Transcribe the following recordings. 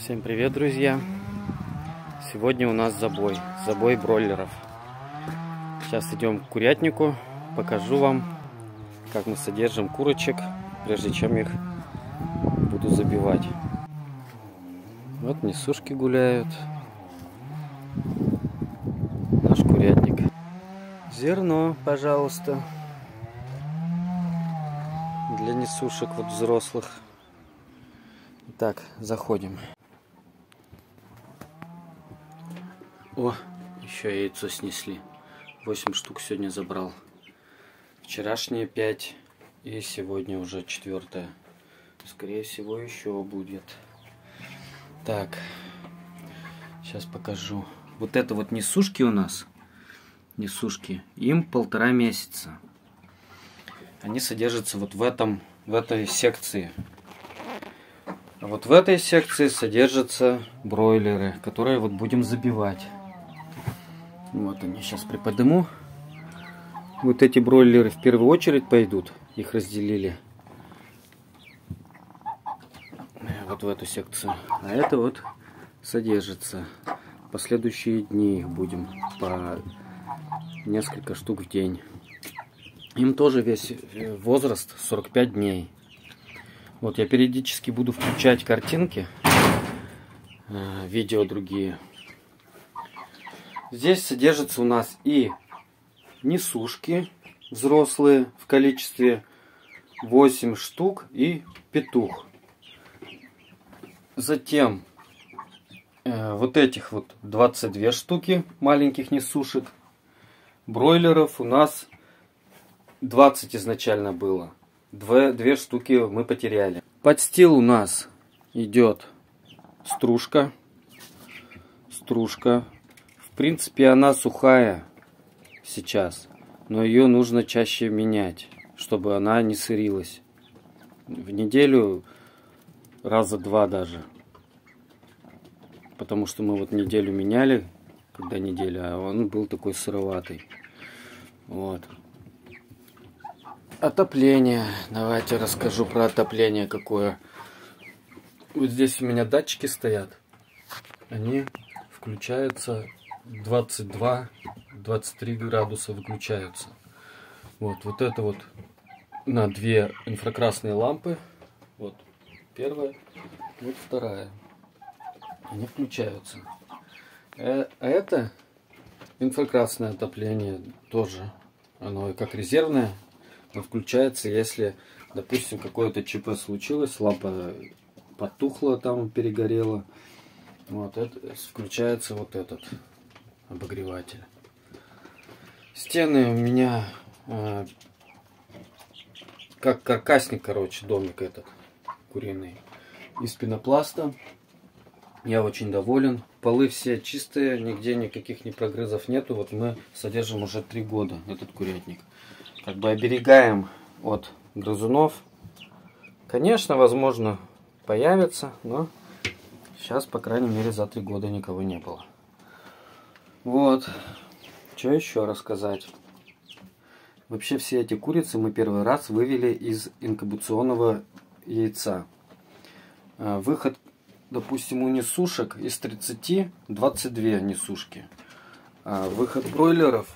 Всем привет, друзья! Сегодня у нас забой бройлеров. Сейчас идем к курятнику, покажу вам, как мы содержим курочек, прежде чем их буду забивать. Вот несушки гуляют. Наш курятник. Зерно, пожалуйста, для несушек вот взрослых. Так, заходим. О, еще яйцо снесли. 8 штук сегодня забрал. Вчерашние 5 и сегодня уже 4. Скорее всего еще будет. Так, сейчас покажу. Вот это вот несушки у нас. Несушки. Им 1,5 месяца. Они содержатся вот в этой секции. А вот в этой секции содержатся бройлеры, которые вот будем забивать. Вот они, сейчас приподниму. Вот эти бройлеры в первую очередь пойдут. Их разделили вот в эту секцию. А это вот содержится. Последующие дни их будем по несколько штук в день. Им тоже весь возраст 45 дней. Вот я периодически буду включать картинки, видео другие. Здесь содержатся у нас и несушки взрослые в количестве 8 штук и петух. Затем вот этих вот 22 штуки маленьких несушек. Бройлеров у нас 20 изначально было. 2 штуки мы потеряли. Подстил у нас идет стружка. В принципе, она сухая сейчас, но ее нужно чаще менять, чтобы она не сырилась. В неделю раза 2 даже. Потому что мы вот неделю меняли, когда неделя, а он был такой сыроватый. Вот. Отопление. Давайте расскажу про отопление какое. Вот здесь у меня датчики стоят. Они включаются 22-23 градуса выключаются. Вот это вот на 2 инфракрасные лампы. Вот первая, вот вторая. Они включаются. А это инфракрасное отопление тоже. Оно как резервное. Но включается, если, допустим, какое-то ЧП случилось, лампа потухла, там перегорела. Вот это включается вот этот обогреватель. Стены у меня как каркасник, короче, домик этот куриный, из пенопласта. Я очень доволен. Полы все чистые, нигде никаких прогрызов нету. Вот мы содержим уже 3 года этот курятник. Как бы оберегаем от грызунов. Конечно, возможно, появится, но сейчас, по крайней мере, за 3 года никого не было. Вот. Что еще рассказать? Вообще все эти курицы мы первый раз вывели из инкубационного яйца. Выход, допустим, у несушек из 30 22 несушки. Выход бройлеров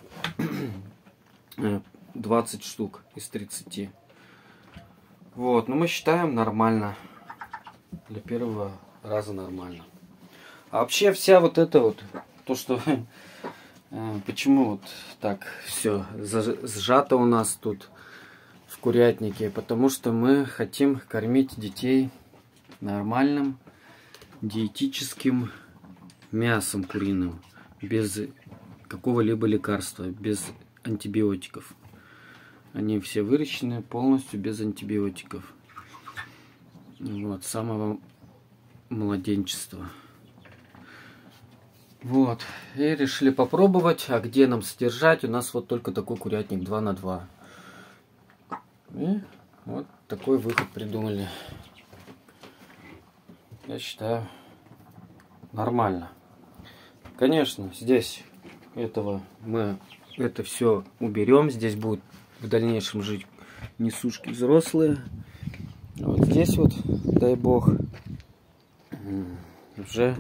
20 штук из 30. Вот, но мы считаем нормально. Для первого раза нормально. А вообще вся вот это вот, то что, почему вот так все сжато у нас тут в курятнике, потому что мы хотим кормить детей нормальным диетическим мясом куриным, без какого-либо лекарства, без антибиотиков. Они все выращены полностью без антибиотиков. Вот, с самого младенчества. Вот. И решили попробовать. А где нам содержать? У нас вот только такой курятник 2 на 2. И вот такой выход придумали. Я считаю, нормально. Конечно, здесь мы это все уберем. Здесь будет в дальнейшем жить несушки взрослые. Вот здесь вот, дай бог, уже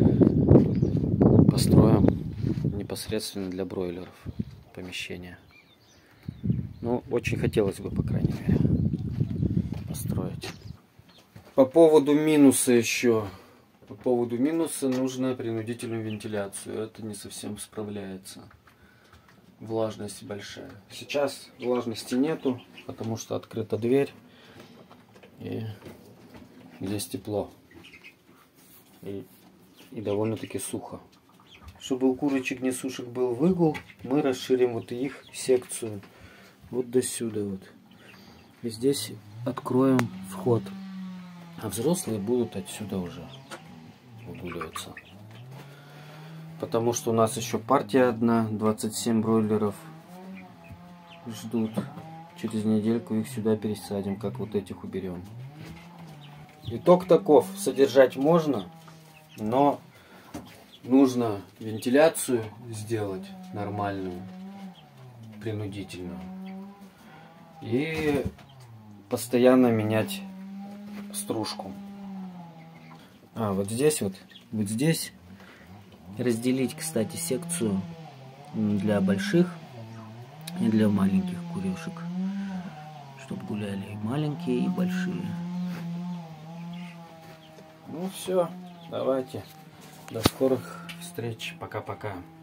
построим непосредственно для бройлеров помещение. Ну, очень хотелось бы, по крайней мере, построить. По поводу минуса еще. По поводу минуса нужно принудительную вентиляцию. Это не совсем справляется. Влажность большая. Сейчас влажности нету, потому что открыта дверь. И здесь тепло. И довольно-таки сухо. Чтобы у курочек несушек был выгул, мы расширим вот их секцию вот до сюда вот. И здесь откроем вход. А взрослые будут отсюда уже выгуливаться. Потому что у нас еще партия одна, 27 бройлеров ждут. Через недельку их сюда пересадим, как вот этих уберем. Итог таков: содержать можно, но нужно вентиляцию сделать нормальную, принудительную. И постоянно менять стружку. А вот здесь разделить, кстати, секцию для больших и для маленьких курюшек, чтобы гуляли и маленькие, и большие. Ну все, давайте, до скорых встреч, пока-пока.